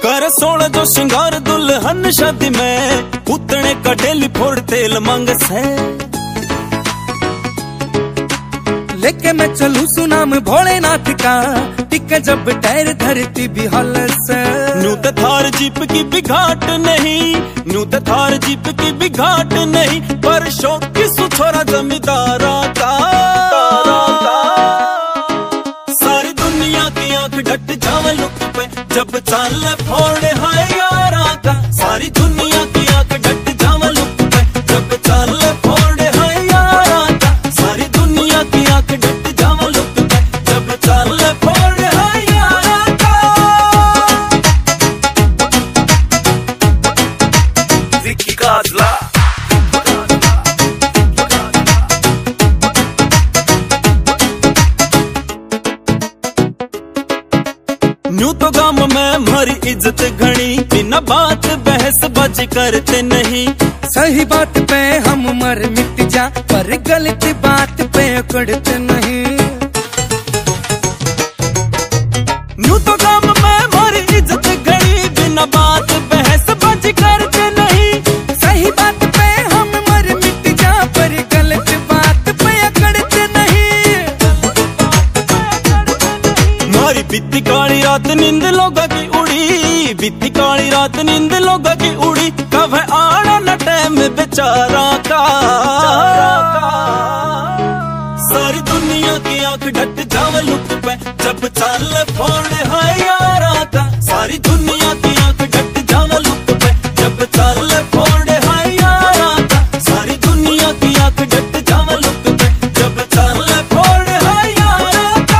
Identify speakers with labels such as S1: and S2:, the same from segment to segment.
S1: कर सोना जो श्रृंगार दुल्हन शादी में, उतने का डेली फोड़ तेल मांग से।
S2: लेके मैं चलू सुनाम भोलेनाथ का, टिके जब टायर धरती भी हल से।
S1: न्यू तो थार जीप की भी घाट नहीं, न्यू तो थार जीप की भी घाट नहीं, पर शौक की सुथोरा जमींदारा का। सारी दुनिया की आंख ढट जावे लुक पे, जब चाल फोड़े हाय यारा का। सारी दुनिया की आंख ढट जावे लुक पे, जब चाल फोड़े हाय यारा का। सारी दुनिया की आंख ढट जावे लुक पे, जब चाल फोड़े हाय यारा का।
S3: विक्की काजला
S1: न्यू तो गांव में हमारी इज्जत घनी, बिना बात बहस बाजी करते नहीं।
S2: सही बात पे हम मर मिट जा, पर गलत बात पे अकड़ते नहीं।
S1: न्यू तो गांव में हमारी इज्जत घनी, बिना बात बहस बाजी करते नहीं।
S2: सही बात पे हम मर मिट जा, पर गलत बात पे अकड़ते नहीं।
S1: मारी बीती काली रात नींद लोगा की उड़ी, बीती काली रात नींद लोगा की उड़ी, कब आना न टाइम बेचारा का। सारी दुनिया की आंख ढट जावे लुक पे, जब चाल फोड़े हाय यारा का। सारी दुनिया की आंख ढट जावे लुक पे, जब चाल फोड़े हाय यारा का। सारी दुनिया की आंख ढट जावे लुक पे, जब चाल फोड़े हाय यारा का।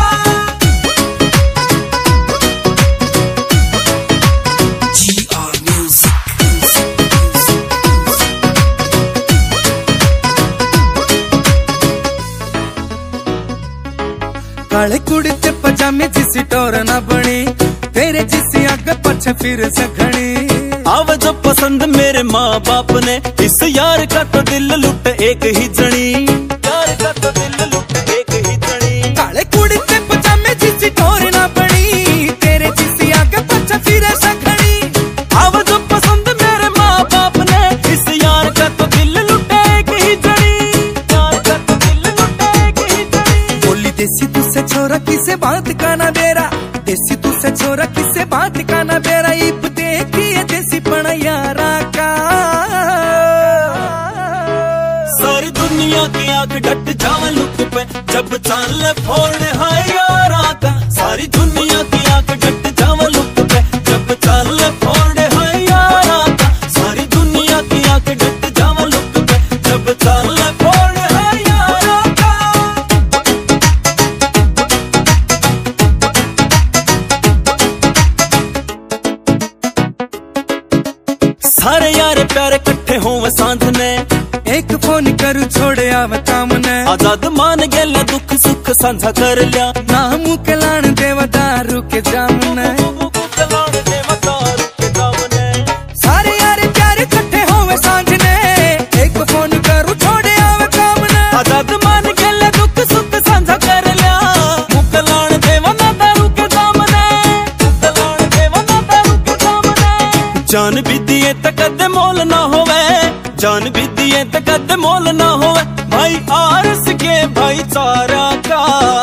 S2: काले कुड़ते पजामे जिसी टोर ना बनी, तेरे जिसी आगे पछ फिर सघनी।
S1: आव जो पसंद मेरे माँ बाप ने, इस यार का तो दिल लुट एक ही जनी। यार का तो दिल लुट एक ही जनी।
S2: काले कुड़ते पजामे जिसी टोर ना बनी, तेरे जिसी आगे पछ फिर सघनी।
S1: आव जो पसंद मेरे माँ बाप ने, इस यार का तो दिल लुट एक ही जनी। यार का तो दिल लुट एक ही जनी।
S2: बोली देसी तुझसे छोरा किसे बात का ना बेरा, देसी तुझसे छोरा किसे बात का ना बेरा। इब देखिए देसी पना यारा का।
S1: सारी दुनिया की आंख ढट जावे लुक पे, जब चाल फोड़े हाय यारा का। सारी दुनिया की आंख ढट जावे लुक पे, जब चाल फोड़े हाय यारा का। सारी दुनिया की आंख ढट जावे लुक पे, जब चाल फोड़े हाय यारा का। सारे यार प्यारे कट्ठे होवे सांझ ने,
S2: एक फोन करू छोड़े आवे काम ने।
S1: आजाद मान गेला दुख सुख साझा कर लिया,
S2: ना मुँह के लान देवा दारू के जाम ने। सारे यार प्यारे कट्ठे होवे सांझ ने, एक फोन करू छोड़े आवे काम ने।
S1: आजाद मान गेला दुख सुख साझा कर लिया, मुँह के लान देवा ना दारू के जाम ने। मुँह के लान देवा ना दारू के जाम ने। जान भी दिए तकद मोल ना होवे, जान भी दिए तकद मोल ना होवे, भाई आरस के भाईचारा का।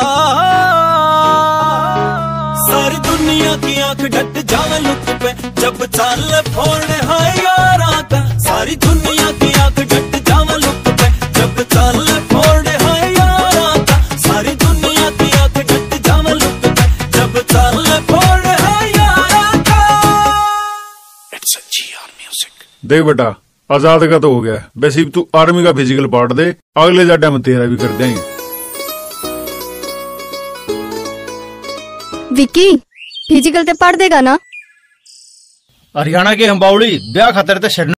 S1: सारी दुनिया की आंख ढट जावे लुक पे, जब चाल फोड़े हाय यारा का। सारी दुनिया की आंख ढट जावे लुक पे, जब चाल फोड़े हाय यारा का। सारी दुनिया की आंख ढट जावे लुक पे, जब चाल फोड़े हाय यारा का।
S3: It's a G R music.
S4: देख बेटा, आजाद का तो हो गया, वैसे तू आर्मी का फिजिकल पार्ट दे, अगले जाडा में तेरा भी कर देंगे।
S5: विक्की फिजिकल ते पढ़ देगा ना?
S6: हरियाणा के हम्बावड़ी ब्याह खातर ते